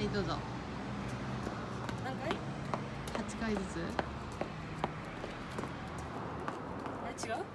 はいどうぞ。 何回 8回ずつ。 違う。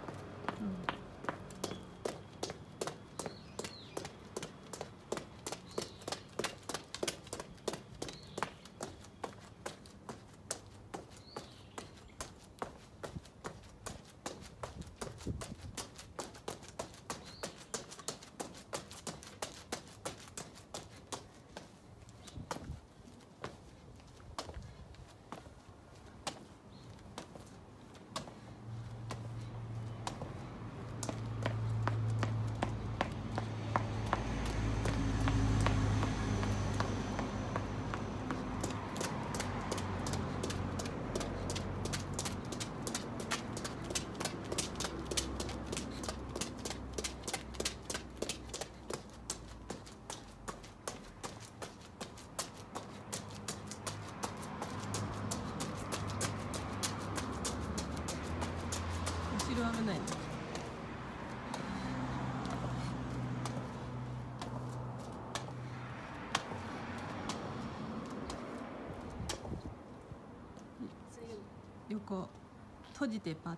後ろ危ないね。横閉じてパッ。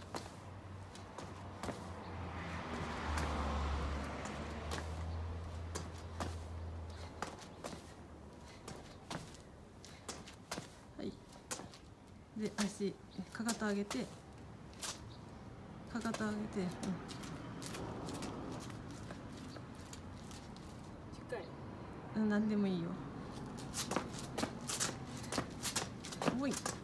はい。で足かかと上げて。かかと上げて。 10回。 うん。何でもいいよ。おい。